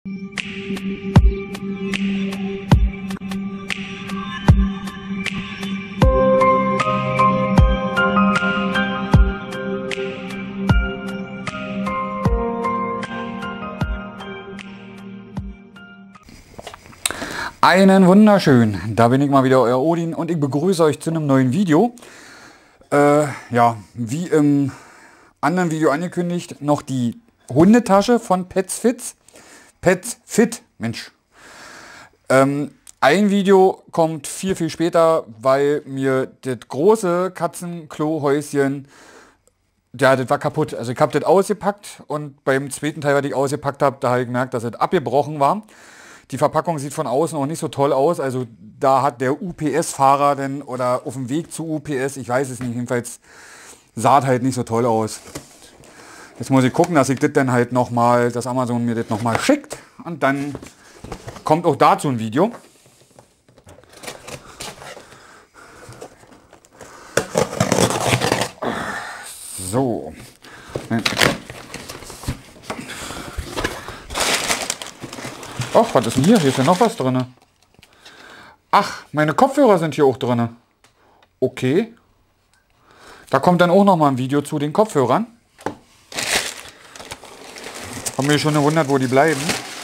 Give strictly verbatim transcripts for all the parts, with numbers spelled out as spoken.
Einen wunderschön, da bin ich mal wieder, euer Odin, und ich begrüße euch zu einem neuen Video. Äh, ja, wie im anderen Video angekündigt, noch die Hundetasche von Pets Fit. Pets Fit, Mensch. Ähm, ein Video kommt viel, viel später, weil mir das große Katzenklohäuschen, ja, das war kaputt. Also ich habe das ausgepackt und beim zweiten Teil, was ich ausgepackt habe, da habe ich gemerkt, dass es abgebrochen war. Die Verpackung sieht von außen auch nicht so toll aus, also da hat der U P S-Fahrer denn, oder auf dem Weg zu U P S, ich weiß es nicht, jedenfalls sah halt nicht so toll aus. Jetzt muss ich gucken, dass ich das dann halt nochmal, dass Amazon mir das nochmal schickt, und dann kommt auch dazu ein Video. So. Ach, was ist denn hier? Hier ist ja noch was drin. Ach, meine Kopfhörer sind hier auch drin. Okay. Da kommt dann auch noch mal ein Video zu den Kopfhörern. Haben wir schon gewundert, wo die bleiben.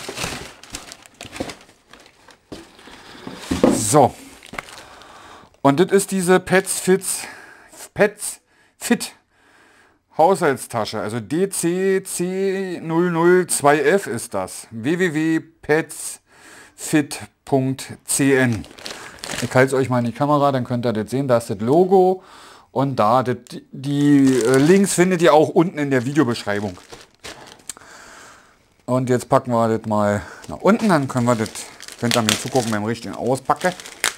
So. Und das ist diese Pets Fit, Pets Fit Haushaltstasche, also D C C null null zwei F ist das. w w w punkt petsfit punkt c n. Ich halte es euch mal in die Kamera, dann könnt ihr das sehen. Da ist das Logo und da das, die Links findet ihr auch unten in der Videobeschreibung. Und jetzt packen wir das mal nach unten, dann können wir das, könnt ihr mir zugucken beim richtigen Auspacken.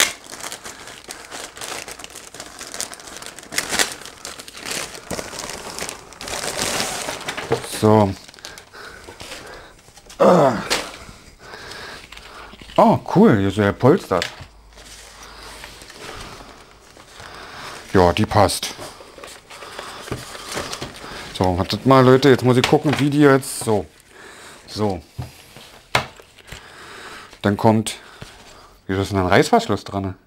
So. Ah. Oh, cool, hier ist ja polstert. Ja, die passt. So, wartet mal, Leute, jetzt muss ich gucken, wie die jetzt so. So. Dann kommt. Hier ist ein Reißverschluss dran.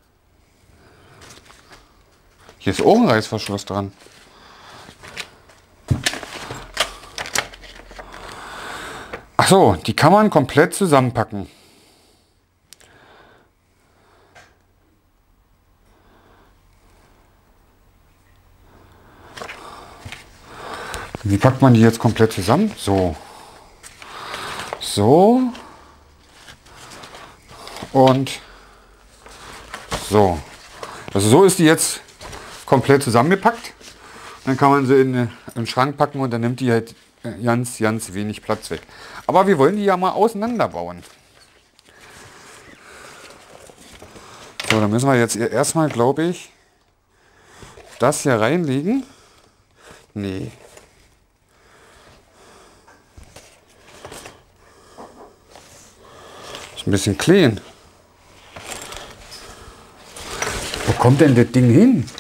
Hier ist auch ein Reißverschluss dran. Ach so, die kann man komplett zusammenpacken. Wie packt man die jetzt komplett zusammen? So. So. Und so. Also so ist die jetzt komplett zusammengepackt. Dann kann man sie in den Schrank packen und dann nimmt die halt ganz, ganz wenig Platz weg. Aber wir wollen die ja mal auseinanderbauen. So, dann müssen wir jetzt erstmal, glaube ich, das hier reinlegen. Nee. Ist ein bisschen klein. Wo kommt denn das Ding hin?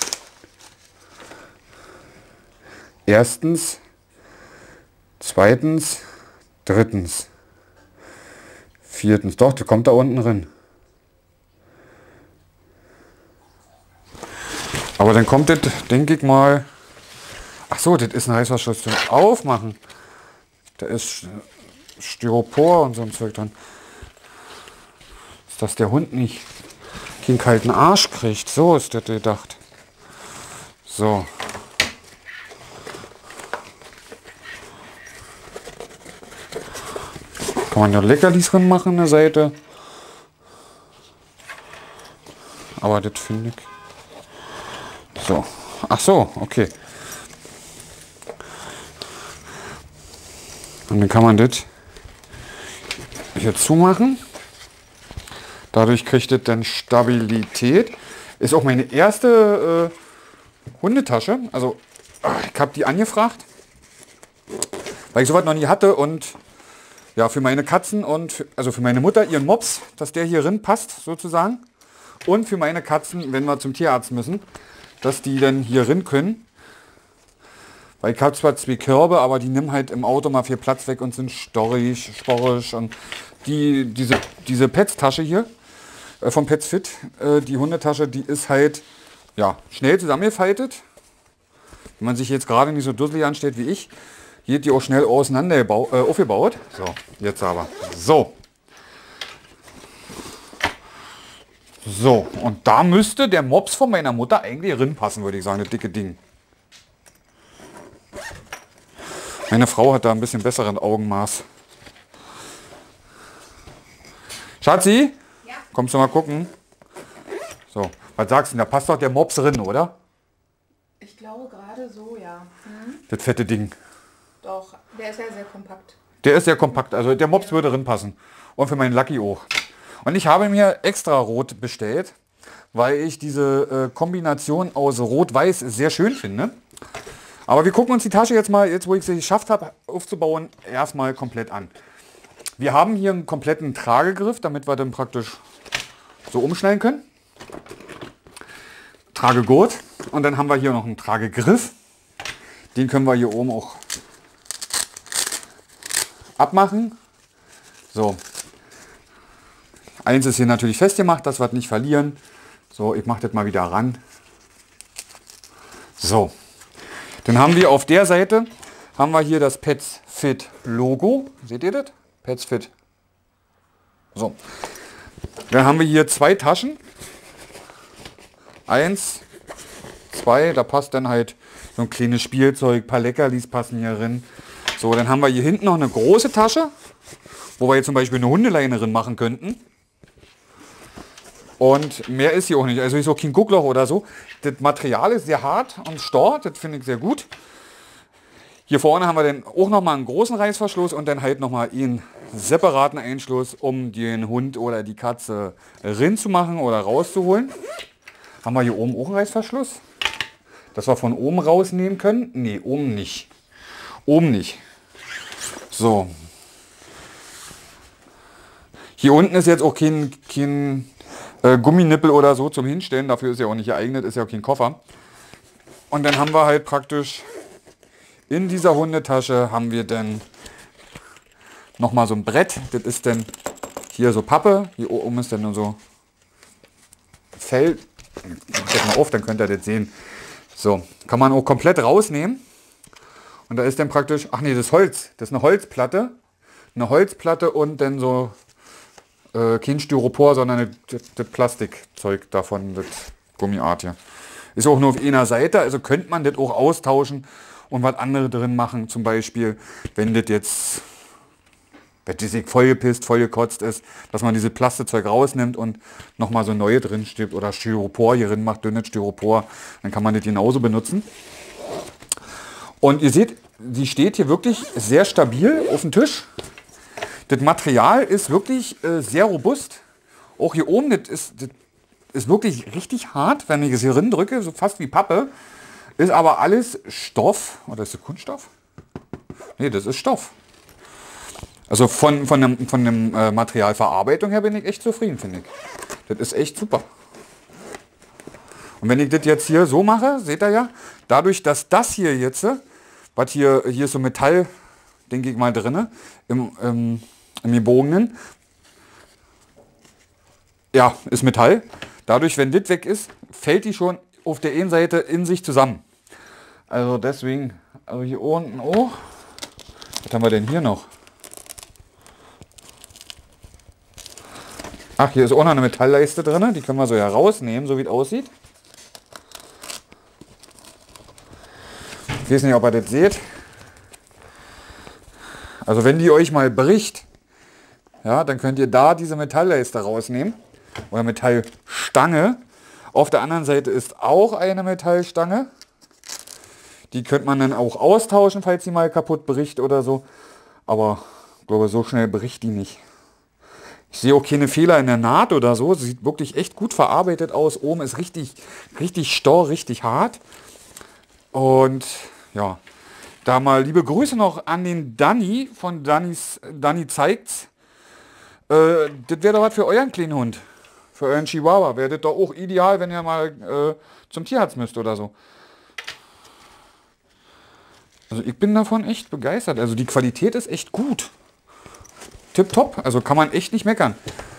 Erstens, zweitens, drittens, viertens. Doch, der kommt da unten drin. Aber dann kommt das, denke ich mal. Ach so, das ist ein Reißverschluss zum Aufmachen. Da ist Styropor und so ein Zeug drin. Dass der Hund nicht keinen kalten Arsch kriegt. So ist das gedacht. So. Kann man ja Leckerlis drin machen an der Seite. Aber das finde ich. So. Ach so, okay. Und dann kann man das hier zumachen. Dadurch kriegt es dann Stabilität. Ist auch meine erste äh, Hundetasche. Also ich habe die angefragt, weil ich sowas noch nie hatte, und ja, für meine Katzen und für, also für meine Mutter ihren Mops, dass der hier drin passt sozusagen, und für meine Katzen, wenn wir zum Tierarzt müssen, dass die dann hier drin können. Weil ich habe zwar zwei Körbe, aber die nehmen halt im Auto mal viel Platz weg und sind storrig, sporrig. Und die, diese, diese Pets-Tasche hier äh, von Pets Fit, äh, die Hundetasche, die ist halt ja, schnell zusammengefaltet. Wenn man sich jetzt gerade nicht so dusselig anstellt wie ich, geht die auch schnell auseinander äh, aufgebaut. So, jetzt aber. So. So, und da müsste der Mops von meiner Mutter eigentlich rinpassen, würde ich sagen, das dicke Ding. Meine Frau hat da ein bisschen besseren Augenmaß. Schatzi? Ja? Kommst du mal gucken? So, was sagst du denn? Da passt doch der Mops drin, oder? Ich glaube gerade so, ja. Hm? Das fette Ding. Doch, der ist ja sehr kompakt. Der ist sehr kompakt, also der Mops würde drin passen. Und für meinen Lucky auch. Und ich habe mir extra rot bestellt, weil ich diese äh, Kombination aus Rot-Weiß sehr schön finde. Aber wir gucken uns die Tasche jetzt mal, jetzt wo ich sie geschafft habe aufzubauen, erstmal komplett an. Wir haben hier einen kompletten Tragegriff, damit wir dann praktisch so umschneiden können. Tragegurt. Und dann haben wir hier noch einen Tragegriff. Den können wir hier oben auch abmachen. So. Eins ist hier natürlich festgemacht, dass wir es nicht verlieren. So, ich mache das mal wieder ran. So. Dann haben wir auf der Seite, haben wir hier das Pets Fit Logo. Seht ihr das? Pets Fit. So. Dann haben wir hier zwei Taschen. Eins, zwei, da passt dann halt so ein kleines Spielzeug, ein paar Leckerlis passen hier rein. So, dann haben wir hier hinten noch eine große Tasche, wo wir jetzt zum Beispiel eine Hundeleine drin machen könnten. Und mehr ist hier auch nicht. Also ist auch kein Guckloch oder so. Das Material ist sehr hart und stor. Das finde ich sehr gut. Hier vorne haben wir dann auch nochmal einen großen Reißverschluss und dann halt nochmal einen separaten Einschluss, um den Hund oder die Katze rein zu machen oder rauszuholen. Haben wir hier oben auch einen Reißverschluss, dass wir von oben rausnehmen können. Nee, oben nicht. Oben nicht. So. Hier unten ist jetzt auch kein... kein Äh, Gumminippel oder so zum Hinstellen, dafür ist ja auch nicht geeignet, ist ja auch kein Koffer. Und dann haben wir halt praktisch in dieser Hundetasche haben wir dann nochmal so ein Brett, das ist dann hier so Pappe, hier oben ist dann so Fell, ich mal auf, dann könnt ihr das sehen. So, kann man auch komplett rausnehmen und da ist dann praktisch, ach nee, das ist Holz, das ist eine Holzplatte, eine Holzplatte und dann so Äh, kein Styropor, sondern das, das Plastikzeug davon, das Gummiart hier. Ist auch nur auf einer Seite, also könnte man das auch austauschen und was andere drin machen. Zum Beispiel, wenn das jetzt, wenn das vollgepisst, vollgekotzt ist, dass man dieses Plastikzeug rausnimmt und nochmal so neue drin steht oder Styropor hier drin macht, dünnes Styropor, dann kann man das genauso benutzen. Und ihr seht, sie steht hier wirklich sehr stabil auf dem Tisch. Das Material ist wirklich äh, sehr robust. Auch hier oben, das ist, das ist wirklich richtig hart, wenn ich es hier drin drücke, so fast wie Pappe. Ist aber alles Stoff. Oder ist das Kunststoff? Nee, das ist Stoff. Also von, von dem, von dem äh, Materialverarbeitung her bin ich echt zufrieden, finde ich. Das ist echt super. Und wenn ich das jetzt hier so mache, seht ihr ja, dadurch, dass das hier jetzt, was hier, hier ist so Metall, denke ich mal, drin, im, im im gebogenen, ja, ist Metall. Dadurch, wenn das weg ist, fällt die schon auf der einen Seite in sich zusammen. Also deswegen, also hier unten, oh, was haben wir denn hier noch? Ach, hier ist auch noch eine Metallleiste drin, die können wir so herausnehmen, so wie es aussieht. Ich weiß nicht, ob ihr das seht. Also wenn die euch mal bricht, ja, dann könnt ihr da diese Metallleiste rausnehmen oder Metallstange. Auf der anderen Seite ist auch eine Metallstange. Die könnte man dann auch austauschen, falls sie mal kaputt bricht oder so. Aber ich glaube, so schnell bricht die nicht. Ich sehe auch keine Fehler in der Naht oder so. Sie sieht wirklich echt gut verarbeitet aus. Oben ist richtig, richtig stor, richtig hart. Und ja, da mal liebe Grüße noch an den Danny von Dannys, Danny zeigt's. Äh, das wäre doch was für euren kleinen Hund. Für euren Chihuahua. Wäre das doch auch ideal, wenn ihr mal äh, zum Tierarzt müsst oder so. Also ich bin davon echt begeistert. Also die Qualität ist echt gut. Tipptopp. Also kann man echt nicht meckern.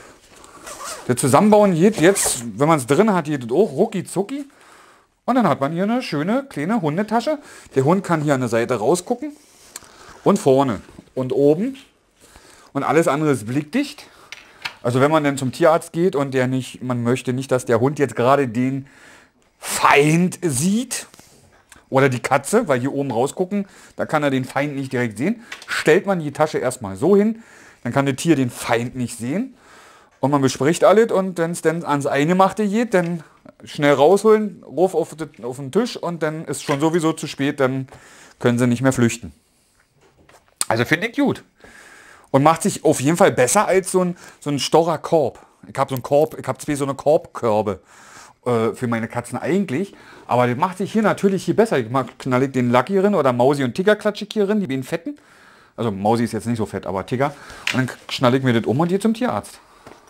Der Zusammenbauen geht jetzt, wenn man es drin hat, geht es auch rucki zucki. Und dann hat man hier eine schöne kleine Hundetasche. Der Hund kann hier an der Seite rausgucken. Und vorne. Und oben. Und alles andere ist blickdicht. Also wenn man dann zum Tierarzt geht und der nicht, man möchte nicht, dass der Hund jetzt gerade den Feind sieht. Oder die Katze, weil hier oben rausgucken, da kann er den Feind nicht direkt sehen. Stellt man die Tasche erstmal so hin, dann kann das Tier den Feind nicht sehen. Und man bespricht alles und wenn es dann ans Eingemachte geht, dann schnell rausholen, ruf auf, den, auf den Tisch und dann ist schon sowieso zu spät, dann können sie nicht mehr flüchten. Also finde ich gut. Und macht sich auf jeden Fall besser als so ein, so ein storer Korb. Ich habe so einen Korb, ich habe zwei so eine Korbkörbe äh, für meine Katzen eigentlich. Aber das macht sich hier natürlich hier besser. Ich knall ich den Lucky rein oder Mausi und Tigger klatsche ich hier rein, die beiden fetten. Also Mausi ist jetzt nicht so fett, aber Tigger. Und dann schnalle ich mir das um und gehe zum Tierarzt.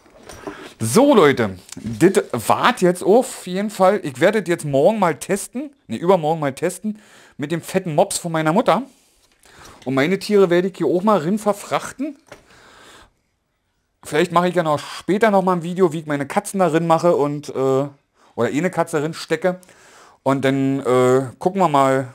So Leute, das war's jetzt auf jeden Fall. Ich werde das jetzt morgen mal testen, ne übermorgen mal testen, mit dem fetten Mops von meiner Mutter. Und meine Tiere werde ich hier auch mal rein verfrachten. Vielleicht mache ich ja noch später noch mal ein Video, wie ich meine Katzen darin mache und äh, oder eine Katze darin stecke. Und dann äh, gucken wir mal,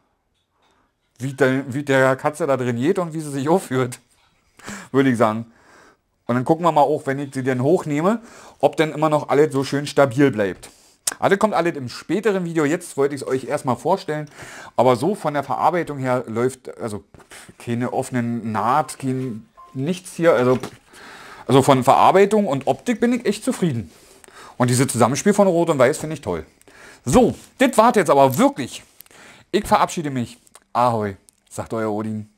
wie der, wie der Katze da drin geht und wie sie sich aufführt, würde ich sagen. Und dann gucken wir mal auch, wenn ich sie dann hochnehme, ob dann immer noch alles so schön stabil bleibt. Also kommt alles im späteren Video. Jetzt wollte ich es euch erstmal vorstellen. Aber so von der Verarbeitung her läuft also keine offenen Naht, kein, nichts hier. Also, also von Verarbeitung und Optik bin ich echt zufrieden. Und dieses Zusammenspiel von Rot und Weiß finde ich toll. So, das war's jetzt aber wirklich. Ich verabschiede mich. Ahoi, sagt euer Odin.